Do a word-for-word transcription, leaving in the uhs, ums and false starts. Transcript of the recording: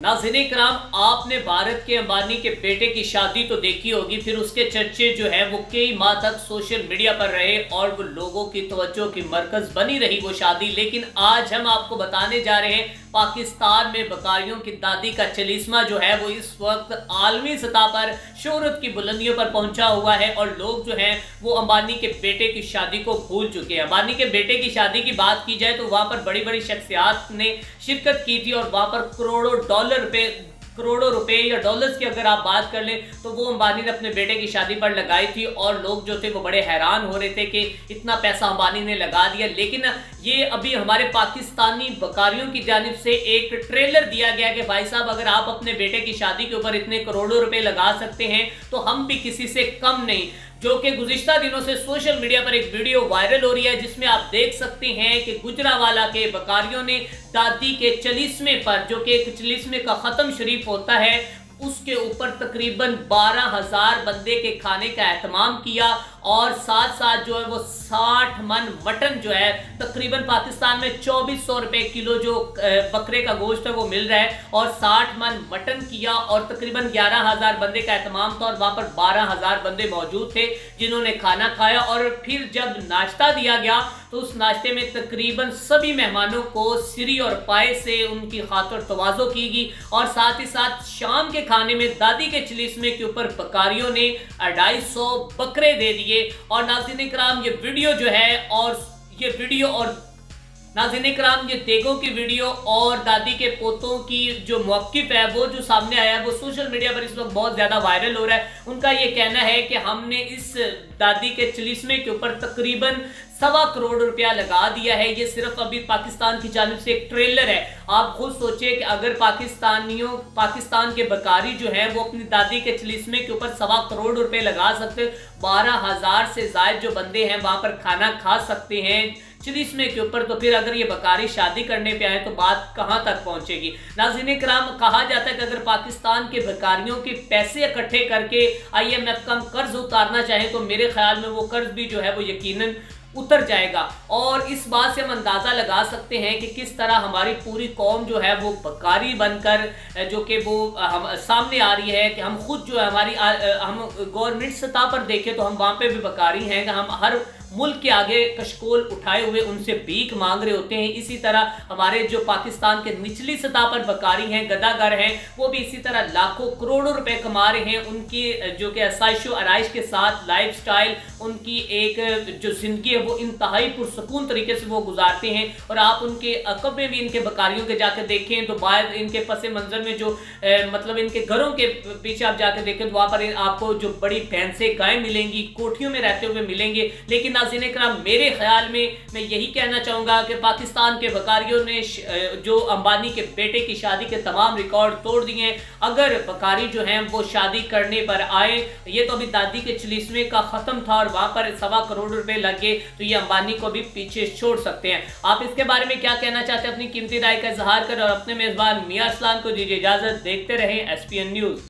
नाज़रीन किराम, आपने भारत के अंबानी के बेटे की शादी तो देखी होगी, फिर उसके चर्चे जो है वो कई माह तक सोशल मीडिया पर रहे और वो लोगों की तवज्जो की मरकज बनी रही वो शादी। लेकिन आज हम आपको बताने जा रहे हैं पाकिस्तान में बकरियों की दादी का चलिस्मा जो है वो इस वक्त आलमी सतह पर शोहरत की बुलंदियों पर पहुंचा हुआ है और लोग जो हैं वो अंबानी के बेटे की शादी को भूल चुके हैं। अंबानी के बेटे की शादी की बात की जाए तो वहां पर बड़ी बड़ी शख्सियात ने शिरकत की थी और वहां पर करोड़ों डॉलर पे करोड़ों रुपए या डॉलर्स की अगर आप बात कर लें तो वो अंबानी ने अपने बेटे की शादी पर लगाई थी और लोग जो थे वो बड़े हैरान हो रहे थे कि इतना पैसा अंबानी ने लगा दिया। लेकिन ये अभी हमारे पाकिस्तानी बकरियों की जानिब से एक ट्रेलर दिया गया कि भाई साहब, अगर आप अपने बेटे की शादी के ऊपर इतने करोड़ों रुपए लगा सकते हैं तो हम भी किसी से कम नहीं। जो कि गुज़िश्ता दिनों से सोशल मीडिया पर एक वीडियो वायरल हो रही है जिसमें आप देख सकते हैं कि गुजरावाला के बकरियों ने दादी के चलिस्मे पर, जो कि एक चलिस्मे का ख़त्म शरीफ होता है, उसके ऊपर तकरीबन बारह हजार बंदे के खाने का एहतमाम किया और साथ साथ जो है वो साठ मन मटन जो है, तकरीबन पाकिस्तान में चौबीस सौ रुपए किलो जो बकरे का गोश्त है वो मिल रहा है, और साठ मन मटन किया और तकरीबन ग्यारह हजार बंदे का एहतमाम था और वहां पर बारह हजार बंदे मौजूद थे जिन्होंने खाना खाया। और फिर जब नाश्ता दिया गया तो उस नाश्ते में तकरीबन सभी मेहमानों को सिरी और पाए से उनकी खातिर तवाज़ो की गई और साथ ही साथ शाम के खाने में दादी के चलिस्मे के ऊपर बकरियों ने अढ़ाई सौ बकरे दे दिए। और नाज़रीन किराम, ये वीडियो जो है और ये वीडियो और नाज़रीन किराम ये देगों की वीडियो और दादी के पोतों की जो मौक़िफ़ है वो जो सामने आया है वो सोशल मीडिया पर इस वक्त बहुत ज़्यादा वायरल हो रहा है। उनका ये कहना है कि हमने इस दादी के चलिस्मे के ऊपर तकरीबन सवा करोड़ रुपया लगा दिया है। ये सिर्फ अभी पाकिस्तान की जानिब से एक ट्रेलर है। आप खुद सोचिए कि अगर पाकिस्तानियों पाकिस्तान के बकारी जो हैं वो अपनी दादी के चलिस्मे के ऊपर सवा करोड़ रुपए लगा सकते, बारह हजार से ज़ायद जो बंदे हैं वहां पर खाना खा सकते हैं चलिस्मे के ऊपर, तो फिर अगर ये बकारी शादी करने पे आए तो बात कहां तक पहुंचेगी। नाज़रीन किराम, कहा जाता है कि अगर पाकिस्तान के बकारियों के पैसे इकट्ठे करके आई एम एफ का कर्ज उतारना चाहें तो मेरे ख्याल में वो कर्ज भी जो है वो यकीनन उतर जाएगा। और इस बात से हम अंदाज़ा लगा सकते हैं कि किस तरह हमारी पूरी कौम जो है वो बकारी बनकर जो कि वो हम सामने आ रही है कि हम खुद जो है हमारी हम गवर्नमेंट सतह पर देखें तो हम वहाँ पे भी बकारी हैं कि हम हर मुल्क के आगे कशकोल उठाए हुए उनसे भीख मांग रहे होते हैं। इसी तरह हमारे जो पाकिस्तान के निचली सतह पर बकारी हैं, गदागर हैं, वो भी इसी तरह लाखों करोड़ों रुपए कमा रहे हैं। उनकी जो कि आसाइशो आराइश के साथ लाइफ स्टाइल, उनकी एक जो ज़िंदगी है वो इंतहाई पुरसकून तरीके से वो गुजारते हैं। और आप उनके अकब में भी इनके बकारियों के जाकर देखें तो बाहर इनके पस मंज़र में जो ए, मतलब इनके घरों के पीछे आप जाकर देखें तो वहाँ पर आपको जो बड़ी भैंसें गायें मिलेंगी, कोठियों में रहते हुए मिलेंगे। लेकिन नाज़रीन किराम, मेरे ख्याल में मैं यही कहना चाहूँगा कि पाकिस्तान के बकारियों ने जो अंबानी के बेटे की शादी के तमाम रिकॉर्ड तोड़ दिए हैं। अगर बकारी जो हैं वो शादी करने पर आए, ये तो अभी दादी के चलिस्मे का ख़त्म था और वहाँ पर सवा करोड़ रुपए लगे, तो ये अंबानी को भी पीछे छोड़ सकते हैं। आप इसके बारे में क्या कहना चाहते हैं? अपनी कीमती राय का इजहार करें और अपने मेज़बान मियां अरसलान को दीजिए इजाज़त। देखते रहें एस पी एन न्यूज़।